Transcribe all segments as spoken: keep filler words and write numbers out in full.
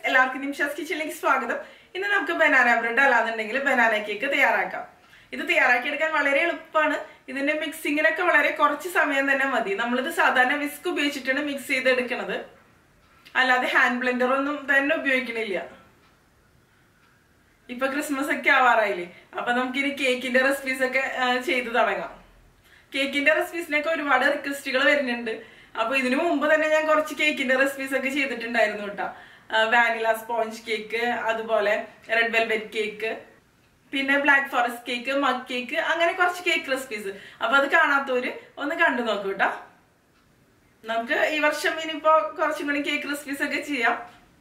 എല്ലാവർക്കും നിമിഷാസ് കിച്ചണിലേക്ക് സ്വാഗതം. ഇന്ന് നമുക്ക് ബനാന ബ്രെഡ് അല്ലാന്നുണ്ടെങ്കിൽ ബനാന കേക്ക് തയ്യാറാക്കാം. ഇത് തയ്യാറാക്കിയെടുക്കാൻ വളരെ എളുപ്പമാണ്. ഇതിന്റെ മിക്സിങ്ങിനൊക്കെ വളരെ കുറച്ച് സമയം തന്നെ മതി. നമ്മളിത് സാധാരണ വിസ്ക് ഉപയോഗിച്ചിട്ടാണ് മിക്സ് ചെയ്തെടുക്കുന്നത്, അല്ലാതെ ഹാൻഡ് ബ്ലെൻഡർ ഒന്നും തന്നെ ഉപയോഗിക്കണില്ല. ഇപ്പൊ ക്രിസ്മസ് ഒക്കെ ആവാറായില്ലേ, അപ്പൊ നമുക്കിനി കേക്കിന്റെ റെസിപ്പീസ് ഒക്കെ ചെയ്ത് തുടങ്ങാം. കേക്കിന്റെ റെസിപ്പീസിനൊക്കെ ഒരുപാട് റിക്വസ്റ്റുകൾ വരുന്നുണ്ട്. അപ്പൊ ഇതിനു മുമ്പ് തന്നെ ഞാൻ കുറച്ച് കേക്കിന്റെ റെസിപ്പീസ് ഒക്കെ ചെയ്തിട്ടുണ്ടായിരുന്നു കേട്ടോ. വാനില സ്പോഞ്ച് കേക്ക്, അതുപോലെ റെഡ് വെൽവെറ്റ് കേക്ക്, പിന്നെ black forest cake, mug cake, അങ്ങനെ കുറച്ച് കേക്ക് റെസിപ്പീസ്. അപ്പൊ അത് കാണാത്തവര് ഒന്ന് കണ്ടു നോക്കൂ കേട്ടോ. നമുക്ക് ഈ വർഷം ഇനിയിപ്പോ കുറച്ചും കൂടി കേക്ക് റെസിപ്പീസ് ഒക്കെ ചെയ്യാം.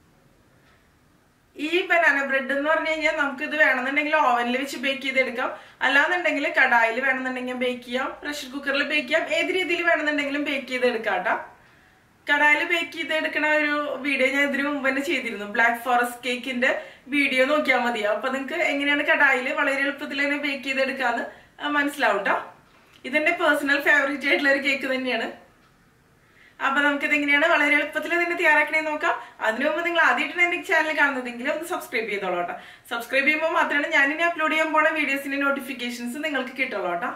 ഈ ബനാന ബ്രെഡ് എന്ന് പറഞ്ഞു കഴിഞ്ഞാൽ നമുക്ക് ഇത് വേണമെന്നുണ്ടെങ്കിൽ ഓവനിൽ വെച്ച് ബേക്ക് ചെയ്തെടുക്കാം, അല്ലാന്നുണ്ടെങ്കിൽ കടായിൽ വേണമെന്നുണ്ടെങ്കിൽ ബേക്ക് ചെയ്യാം, പ്രഷർ കുക്കറിൽ ബേക്ക് ചെയ്യാം, ഏത് രീതിയിൽ വേണമെന്നുണ്ടെങ്കിലും ബേക്ക് ചെയ്തെടുക്കാം കേട്ടോ. കടായിൽ ബേക്ക് ചെയ്തെടുക്കണ ഒരു വീഡിയോ ഞാൻ ഇതിനു മുമ്പ് തന്നെ ചെയ്തിരുന്നു. ബ്ലാക്ക് ഫോറസ്റ്റ് കേക്കിന്റെ വീഡിയോ നോക്കിയാൽ മതി. അപ്പൊ നിങ്ങൾക്ക് എങ്ങനെയാണ് കടായിൽ വളരെ എളുപ്പത്തിൽ തന്നെ ബേക്ക് ചെയ്തെടുക്കാന്ന് മനസ്സിലാവും കേട്ടോ. ഇതെന്റെ പേഴ്സണൽ ഫേവറേറ്റ് ആയിട്ടുള്ള ഒരു കേക്ക് തന്നെയാണ്. അപ്പൊ നമുക്കിത് എങ്ങനെയാണ് വളരെ എളുപ്പത്തിൽ തന്നെ തയ്യാറാക്കണേ നോക്കാം. അതിനു മുമ്പ് നിങ്ങൾ ആദ്യമായിട്ടാണ് എന്റെ ചാനൽ കാണുന്നതെങ്കിൽ ഒന്ന് സബ്സ്ക്രൈബ് ചെയ്തോളൂ കേട്ടോ. സബ്സ്ക്രൈബ് ചെയ്യുമ്പോൾ മാത്രമാണ് ഞാനിനി അപ്ലോഡ് ചെയ്യാൻ പോണ വീഡിയോസിന്റെ നോട്ടിഫിക്കേഷൻസ് നിങ്ങൾക്ക് കിട്ടുള്ളൂ കേട്ടോ.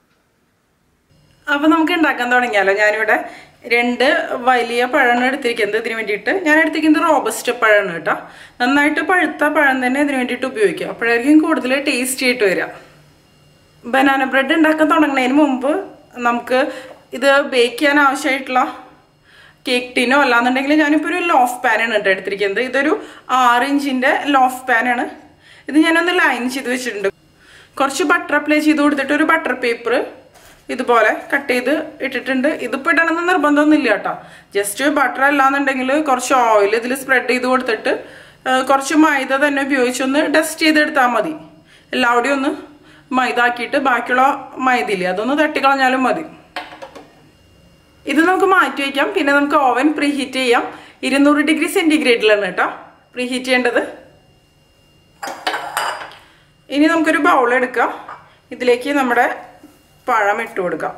അപ്പൊ നമുക്ക് ഉണ്ടാക്കാൻ തുടങ്ങിയാലോ. ഞാനിവിടെ രണ്ട് വലിയ പഴമാണ് എടുത്തിരിക്കുന്നത്. ഇതിന് വേണ്ടിയിട്ട് ഞാൻ എടുത്തിരിക്കുന്നത് റോബസ്റ്റ് പഴമാണ് കേട്ടോ. നന്നായിട്ട് പഴുത്ത പഴം തന്നെ ഇതിന് വേണ്ടിയിട്ട് ഉപയോഗിക്കാം, അപ്പോഴായിരിക്കും കൂടുതൽ ടേസ്റ്റി ആയിട്ട് വരിക. ബനാന ബ്രെഡ് ഉണ്ടാക്കാൻ തുടങ്ങുന്നതിന് മുമ്പ് നമുക്ക് ഇത് ബേക്ക് ചെയ്യാൻ ആവശ്യമായിട്ടുള്ള കേക്ക് ടിനോ അല്ലാന്നുണ്ടെങ്കിൽ ഞാനിപ്പോൾ ഒരു ലോഫ് പാനാണ് കേട്ടോ എടുത്തിരിക്കുന്നത്. ഇതൊരു ആറ് ഇഞ്ചിൻ്റെ ലോഫ് പാനാണ്. ഇത് ഞാനൊന്ന് ലൈൻ ചെയ്ത് വെച്ചിട്ടുണ്ട്. കുറച്ച് ബട്ടർ അപ്ലൈ ചെയ്ത് കൊടുത്തിട്ട് ഒരു ബട്ടർ പേപ്പർ ഇതുപോലെ കട്ട് ചെയ്ത് ഇട്ടിട്ടുണ്ട്. ഇതിപ്പോൾ ഇടണമെന്ന് നിർബന്ധമൊന്നുമില്ല കേട്ടോ. ജസ്റ്റ് ബട്ടർ അല്ലാന്നുണ്ടെങ്കിൽ കുറച്ച് ഓയിൽ ഇതിൽ സ്പ്രെഡ് ചെയ്ത് കൊടുത്തിട്ട് കുറച്ച് മൈദ തന്നെ ഉപയോഗിച്ചൊന്ന് ഡസ്റ്റ് ചെയ്തെടുത്താൽ മതി. എല്ലാവിടെയും ഒന്ന് മൈദ ആക്കിയിട്ട് ബാക്കിയുള്ള മൈദയില്ലേ അതൊന്ന് തട്ടിക്കളഞ്ഞാലും മതി. ഇത് നമുക്ക് മാറ്റി വയ്ക്കാം. പിന്നെ നമുക്ക് ഓവൻ പ്രീഹീറ്റ് ചെയ്യാം. ഇരുന്നൂറ് ഡിഗ്രി സെന്റിഗ്രേഡിലാണ് കേട്ടോ പ്രീഹീറ്റ് ചെയ്യേണ്ടത്. ഇനി നമുക്കൊരു ബൗൾ എടുക്കാം. ഇതിലേക്ക് നമ്മുടെ പഴം ഇട്ട് കൊടുക്കാം.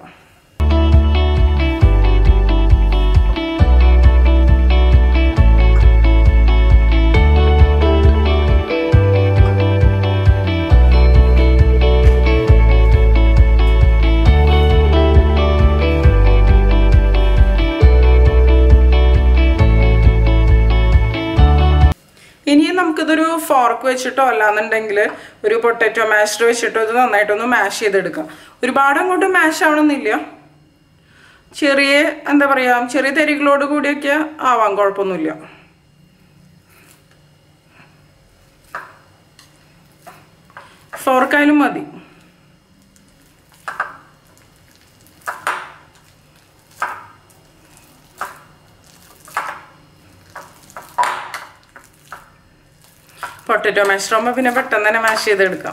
ഇനിയും നമുക്കിതൊരു ഫോർക്ക് വെച്ചിട്ടോ അല്ലാന്നുണ്ടെങ്കിൽ ഒരു പൊട്ടാറ്റോ മാഷർ വെച്ചിട്ടോ ഇത് നന്നായിട്ടൊന്ന് മാഷ് ചെയ്തെടുക്കാം. ഒരുപാട് അങ്ങോട്ട് മാഷ് ആവണമെന്നില്ല, ചെറിയ എന്താ പറയുക ചെറിയ തരികളോട് കൂടിയൊക്കെ ആവാം, കുഴപ്പമൊന്നുമില്ല. ഫോർക്കായാലും മതി. പൊട്ടറ്റോ മാഷർ ആകുമ്പോൾ പിന്നെ പെട്ടെന്ന് തന്നെ മാഷ് ചെയ്തെടുക്കാം.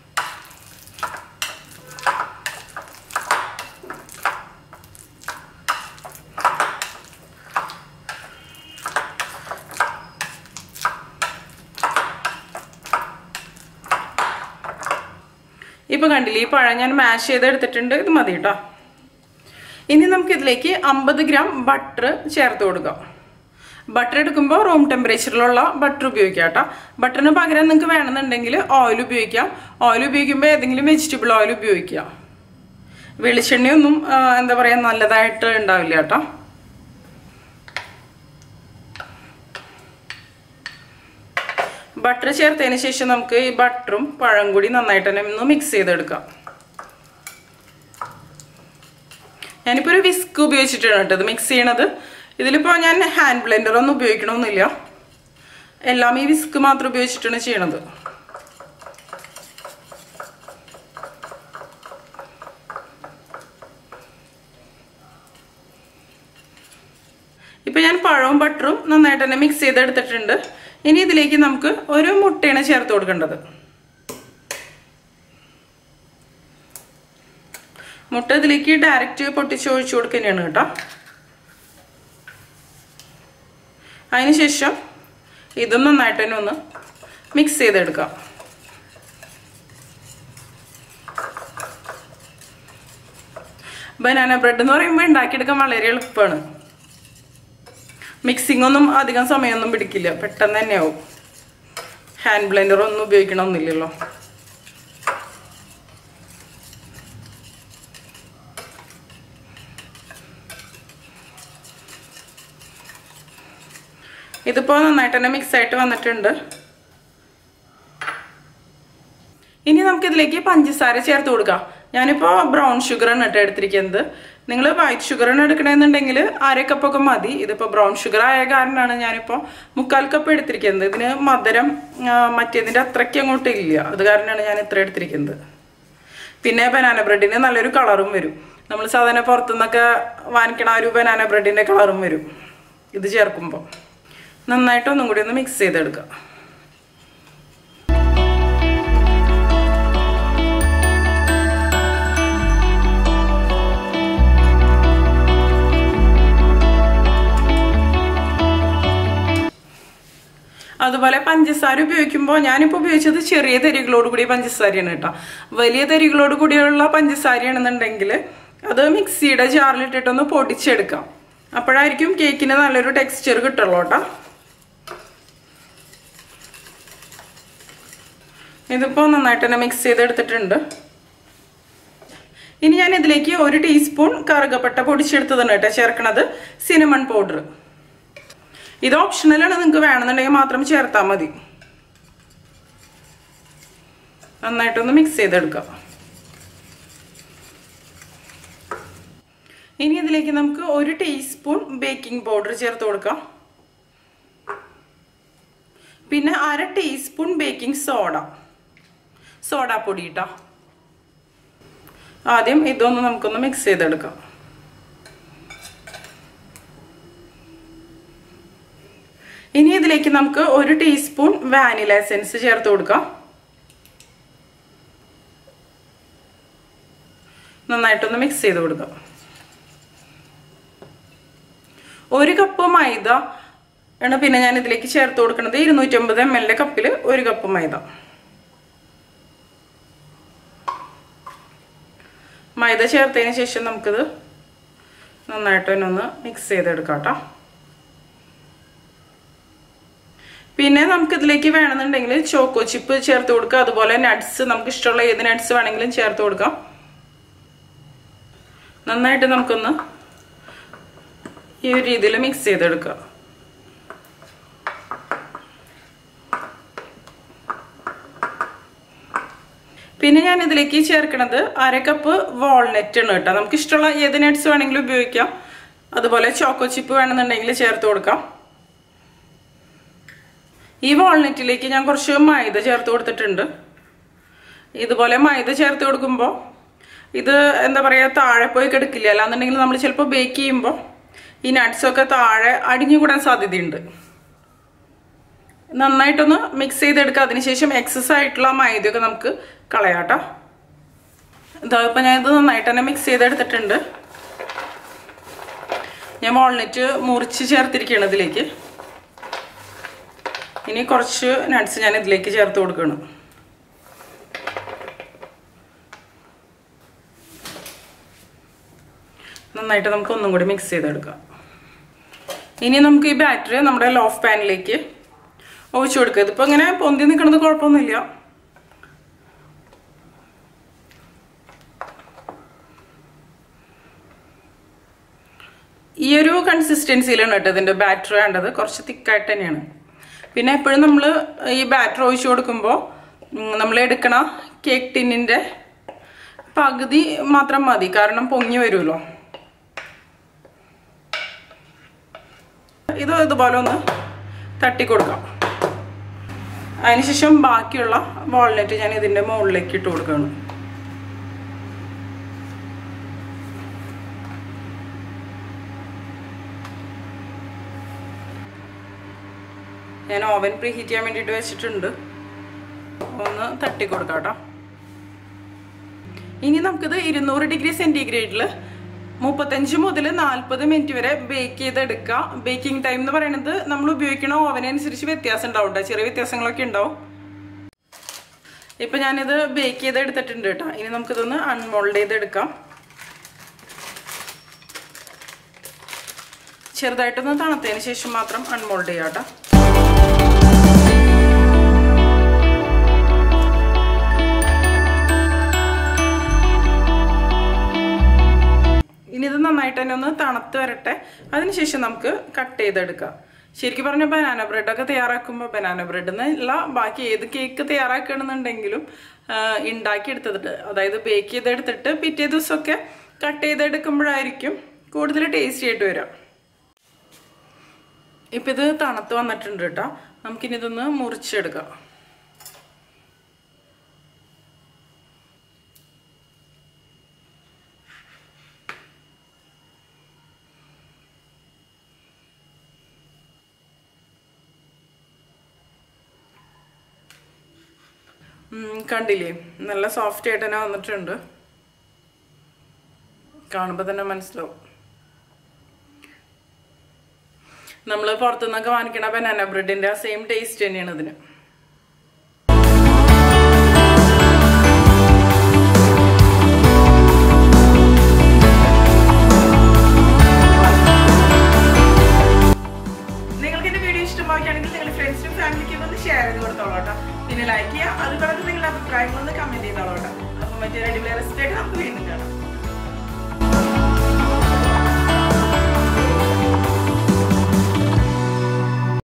ഇപ്പൊ കണ്ടില്ലേ, ഈ പഴം ഞാൻ മാഷ് ചെയ്തെടുത്തിട്ടുണ്ട്. ഇത് മതി കേട്ടോ. ഇനി നമുക്കിതിലേക്ക് അമ്പത് ഗ്രാം ബട്ടർ ചേർത്ത് കൊടുക്കാം. ബട്ടർ എടുക്കുമ്പോൾ റൂം ടെമ്പറേച്ചറിലുള്ള ബട്ടർ ഉപയോഗിക്കാം കേട്ടോ. ബട്ടറിന് പകരം നിങ്ങൾക്ക് വേണമെന്നുണ്ടെങ്കിൽ ഓയിൽ ഉപയോഗിക്കാം. ഓയിൽ ഉപയോഗിക്കുമ്പോൾ ഏതെങ്കിലും വെജിറ്റബിൾ ഓയിൽ ഉപയോഗിക്കാം. വെളിച്ചെണ്ണയൊന്നും എന്താ പറയുക നല്ലതായിട്ട് ഉണ്ടാവില്ല കേട്ടോ. ബട്ടർ ചേർത്തതിന് ശേഷം നമുക്ക് ഈ ബട്ടറും പഴം കൂടി നന്നായിട്ട് തന്നെ ഒന്ന് മിക്സ് ചെയ്തെടുക്കാം. ഞാനിപ്പോൾ ഒരു വിസ്ക് ഉപയോഗിച്ചിട്ടാണ് കേട്ടോ ഇത് മിക്സ് ചെയ്യണത്. ഇതിലിപ്പോൾ ഞാൻ ഹാൻഡ് ബ്ലെൻഡർ ഒന്നും ഉപയോഗിക്കണമെന്നില്ല, എല്ലാം ഈ വിസ്ക് മാത്രം ഉപയോഗിച്ചിട്ടാണ് ചെയ്യണത്. ഇപ്പം ഞാൻ പഴവും ബട്ടറും നന്നായിട്ട് തന്നെ മിക്സ് ചെയ്തെടുത്തിട്ടുണ്ട്. ഇനി ഇതിലേക്ക് നമുക്ക് ഒരു മുട്ടയാണ് ചേർത്ത് കൊടുക്കേണ്ടത്. മുട്ട ഇതിലേക്ക് ഡയറക്റ്റ് പൊട്ടിച്ച് ഒഴിച്ചു കൊടുക്കുന്നതാണ് കേട്ടോ. അതിനുശേഷം ഇതും നന്നായിട്ട് തന്നെ ഒന്ന് മിക്സ് ചെയ്തെടുക്കാം. ബനാന ബ്രെഡ് എന്ന് പറയുമ്പോൾ ഉണ്ടാക്കിയെടുക്കാൻ വളരെ എളുപ്പമാണ്. മിക്സിംഗ് ഒന്നും അധികം സമയമൊന്നും പിടിക്കില്ല, പെട്ടെന്ന് തന്നെ ആവും. ഹാൻഡ് ബ്ലെൻഡർ ഒന്നും ഉപയോഗിക്കണമെന്നില്ലല്ലോ. ഇതിപ്പോൾ നന്നായിട്ട് തന്നെ മിക്സ് ആയിട്ട് വന്നിട്ടുണ്ട്. ഇനി നമുക്കിതിലേക്ക് പഞ്ചസാര ചേർത്ത് കൊടുക്കാം. ഞാനിപ്പോൾ ബ്രൗൺ ഷുഗറാണ് കേട്ടോ എടുത്തിരിക്കുന്നത്. നിങ്ങൾ വൈറ്റ് ഷുഗറാണ് എടുക്കണമെന്നുണ്ടെങ്കിൽ അര കപ്പൊക്കെ മതി. ഇതിപ്പോൾ ബ്രൗൺ ഷുഗർ ആയ കാരണമാണ് ഞാനിപ്പോൾ മുക്കാൽ കപ്പ് എടുത്തിരിക്കുന്നത്. ഇതിന് മധുരം മറ്റേതിൻ്റെ അത്രയ്ക്ക് അങ്ങോട്ട് ഇല്ല, അത് കാരണമാണ് ഞാൻ ഇത്ര എടുത്തിരിക്കുന്നത്. പിന്നെ ബനാന ബ്രെഡിന് നല്ലൊരു കളറും വരും. നമ്മൾ സാധാരണ പുറത്തുനിന്നൊക്കെ വാങ്ങിക്കണ ഒരു ബനാന ബ്രെഡിൻ്റെ കളറും വരും ഇത് ചേർക്കുമ്പോൾ. നന്നായിട്ട് ഒന്നും കൂടി ഒന്ന് മിക്സ് ചെയ്തെടുക്കുക. അതുപോലെ പഞ്ചസാര ഉപയോഗിക്കുമ്പോൾ ഞാനിപ്പോൾ ഉപയോഗിച്ചത് ചെറിയ തരികളോട് കൂടിയ പഞ്ചസാരയാണ് കേട്ടോ. വലിയ തരികളോട് കൂടിയുള്ള പഞ്ചസാരയാണെന്നുണ്ടെങ്കിൽ അത് മിക്സിയുടെ ജാറിലിട്ടിട്ടൊന്ന് പൊടിച്ചെടുക്കാം. അപ്പോഴായിരിക്കും കേക്കിന് നല്ലൊരു ടെക്സ്ചർ കിട്ടുള്ളൂ കേട്ടോ. ഇതിപ്പോൾ നന്നായിട്ട് തന്നെ മിക്സ് ചെയ്തെടുത്തിട്ടുണ്ട്. ഇനി ഞാൻ ഇതിലേക്ക് ഒരു ടീസ്പൂൺ കറുകപ്പട്ട പൊടിച്ചെടുത്തതാണ് കേട്ടോ ചേർക്കണത്, സിനമൺ പൗഡർ. ഇത് ഓപ്ഷണലാണ്, നിങ്ങൾക്ക് വേണമെന്നുണ്ടെങ്കിൽ മാത്രം ചേർത്താൽ മതി. നന്നായിട്ടൊന്ന് മിക്സ് ചെയ്തെടുക്കാം. ഇനി ഇതിലേക്ക് നമുക്ക് ഒരു ടീസ്പൂൺ ബേക്കിംഗ് പൗഡർ ചേർത്ത് കൊടുക്കാം. പിന്നെ അര ടീസ്പൂൺ ബേക്കിംഗ് സോഡ സോഡാ പൊടി ഇട്ടാ. ആദ്യം ഇതൊന്ന് നമുക്കൊന്ന് മിക്സ് ചെയ്തെടുക്കാം. ഇനി ഇതിലേക്ക് നമുക്ക് ഒരു ടീസ്പൂൺ വാനില എസൻസ് ചേർത്ത് കൊടുക്കാം. നന്നായിട്ടൊന്ന് മിക്സ് ചെയ്ത് കൊടുക്കാം. ഒരു കപ്പ് മൈദ ആണ് പിന്നെ ഞാൻ ഇതിലേക്ക് ചേർത്ത് കൊടുക്കുന്നത്. ഇരുന്നൂറ്റമ്പത് എം എല്ലിന്റെ കപ്പിൽ ഒരു കപ്പ് മൈദ. മൈദ ചേർത്തതിന് ശേഷം നമുക്കിത് നന്നായിട്ട് തന്നെ ഒന്ന് മിക്സ് ചെയ്തെടുക്കാം കേട്ടോ. പിന്നെ നമുക്കിതിലേക്ക് വേണമെന്നുണ്ടെങ്കിൽ ചോക്കോ ചിപ്പ് ചേർത്ത് കൊടുക്കുക. അതുപോലെ നട്ട്സ്, നമുക്ക് ഇഷ്ടമുള്ള ഏത് നട്ട്സ് വേണമെങ്കിലും ചേർത്ത് കൊടുക്കാം. നന്നായിട്ട് നമുക്കൊന്ന് ഈ ഒരു രീതിയിൽ മിക്സ് ചെയ്തെടുക്കുക. പിന്നെ ഞാൻ ഇതിലേക്ക് ചേർക്കണത് അര കപ്പ് വാൾനട്ട് ആണ് കേട്ടോ. നമുക്ക് ഇഷ്ടമുള്ള ഏത് നട്ട്സ് വേണമെങ്കിലും ഉപയോഗിക്കാം. അതുപോലെ ചോക്കോ ചിപ്പ് വേണമെന്നുണ്ടെങ്കിൽ ചേർത്ത് കൊടുക്കാം. ഈ വാൾനട്ടിലേക്ക് ഞാൻ കുറച്ച് മൈദ ചേർത്ത് കൊടുത്തിട്ടുണ്ട്. ഇതുപോലെ മൈദ ചേർത്ത് കൊടുക്കുമ്പോൾ ഇത് എന്താ പറയുക, താഴെ പോയി കിടക്കില്ല. അല്ലാന്നുണ്ടെങ്കിൽ നമ്മൾ ചിലപ്പോൾ ബേക്ക് ചെയ്യുമ്പോൾ ഈ നട്ട്സൊക്കെ താഴെ അടിഞ്ഞുകൂടാൻ സാധ്യതയുണ്ട്. നന്നായിട്ടൊന്ന് മിക്സ് ചെയ്തെടുക്കുക. അതിനുശേഷം എക്സസ് ആയിട്ടുള്ള മൈദയൊക്കെ നമുക്ക് കളയാട്ടോ. ഇതാ ഇപ്പം ഞാൻ ഇത് നന്നായിട്ട് തന്നെ മിക്സ് ചെയ്തെടുത്തിട്ടുണ്ട്. ഞാൻ വാൾനട്ട് മുറിച്ച് ചേർത്തിരിക്കുകയാണ് ഇതിലേക്ക്. ഇനി കുറച്ച് നട്ട്സ് ഞാൻ ഇതിലേക്ക് ചേർത്ത് കൊടുക്കണം. നന്നായിട്ട് നമുക്ക് ഒന്നും കൂടി മിക്സ് ചെയ്തെടുക്കാം. ഇനി നമുക്ക് ഈ ബാറ്റർ നമ്മുടെ ലോഫ് പാനിലേക്ക് ഒഴിച്ചു കൊടുക്കുക. ഇതിപ്പോൾ ഇങ്ങനെ പൊന്തി നിൽക്കുന്നത് കുഴപ്പമൊന്നുമില്ല. ഈ ഒരു കൺസിസ്റ്റൻസിയിലാണ് കേട്ടോ ഇതിൻ്റെ ബാറ്റർ വേണ്ടത്. കുറച്ച് തിക്കായിട്ട് തന്നെയാണ്. പിന്നെ എപ്പോഴും നമ്മൾ ഈ ബാറ്റർ ഒഴിച്ചു കൊടുക്കുമ്പോൾ നമ്മൾ എടുക്കണ കേക്ക് ടിന്നിൻ്റെ പകുതി മാത്രം മതി, കാരണം പൊങ്ങി വരുമല്ലോ. ഇത് ഇതുപോലെ ഒന്ന് തട്ടി കൊടുക്കാം. അതിനുശേഷം ബാക്കിയുള്ള വാൾനട്ട് ഞാൻ ഇതിൻ്റെ മുകളിലേക്ക് ഇട്ട് കൊടുക്കുകയാണ്. ഞാൻ ഓവൻ പ്രീ ഹീറ്റ് ചെയ്യാൻ വേണ്ടിയിട്ട് വെച്ചിട്ടുണ്ട്. ഒന്ന് തട്ടി കൊടുക്കാം കേട്ടോ. ഇനി നമുക്കിത് ഇരുന്നൂറ് ഡിഗ്രി സെൻറ്റിഗ്രേഡിൽ മുപ്പത്തഞ്ച് മുതൽ നാൽപ്പത് മിനിറ്റ് വരെ ബേക്ക് ചെയ്തെടുക്കാം. ബേക്കിംഗ് ടൈം എന്ന് പറയുന്നത് നമ്മൾ ഉപയോഗിക്കണ ഓവനനുസരിച്ച് വ്യത്യാസം ഉണ്ടാവും കേട്ടോ. ചെറിയ വ്യത്യാസങ്ങളൊക്കെ ഉണ്ടാവും. ഇപ്പം ഞാനിത് ബേക്ക് ചെയ്തെടുത്തിട്ടുണ്ട് കേട്ടോ. ഇനി നമുക്കിതൊന്ന് അൺമോൾഡ് ചെയ്തെടുക്കാം. ചെറുതായിട്ടൊന്ന് തണുത്തതിന് ശേഷം മാത്രം അൺമോൾഡ് ചെയ്യാം കേട്ടോ. ഇനി ഇത് നന്നായിട്ട് തന്നെ ഒന്ന് തണുത്ത് വരട്ടെ. അതിനുശേഷം നമുക്ക് കട്ട് ചെയ്തെടുക്കാം. ശരിക്കും പറഞ്ഞാൽ ബനാന ബ്രെഡൊക്കെ തയ്യാറാക്കുമ്പോൾ ബനാന ബ്രെഡ് എന്നല്ല ബാക്കി ഏത് കേക്ക് തയ്യാറാക്കണമെന്നുണ്ടെങ്കിലും ഉണ്ടാക്കിയെടുത്തിട്ട്, അതായത് ബേക്ക് ചെയ്തെടുത്തിട്ട് പിറ്റേ ദിവസമൊക്കെ കട്ട് ചെയ്തെടുക്കുമ്പോഴായിരിക്കും കൂടുതൽ ടേസ്റ്റി ആയിട്ട് വരാം. ഇപ്പം ഇത് തണുത്ത് വന്നിട്ടുണ്ട് കേട്ടോ. നമുക്കിനി ഇതൊന്ന് മുറിച്ചെടുക്കാം. കണ്ടില്ലേ, നല്ല സോഫ്റ്റ് ആയിട്ട് തന്നെ വന്നിട്ടുണ്ട്. കാണുമ്പോൾ തന്നെ മനസ്സിലാവും. നമ്മൾ പുറത്തുനിന്നൊക്കെ വാങ്ങിക്കണ ബനാന ബ്രെഡിന്റെ ആ സെയിം ടേസ്റ്റ് തന്നെയാണ് ഇതിന്. നിങ്ങൾക്ക് എന്റെ വീഡിയോ ഇഷ്ടമാക്കുകയാണെങ്കിൽ നിങ്ങളുടെ ഫ്രണ്ട്സിനും ഫാമിലിക്കും ഒന്ന് ഷെയർ ചെയ്ത് കൊടുത്തോളൂ കേട്ടോ. പിന്നെ ലൈക്ക് ചെയ്യുക. അതുപോലെ നിങ്ങളുടെ അഭിപ്രായങ്ങളൊന്ന് കമന്റ് ചെയ്തോളൂ കേട്ടോ. അപ്പൊ മറ്റൊരു അടിപൊളി റെസിപ്പി ആയിട്ട് നമുക്ക് വീണ്ടും കാണാം.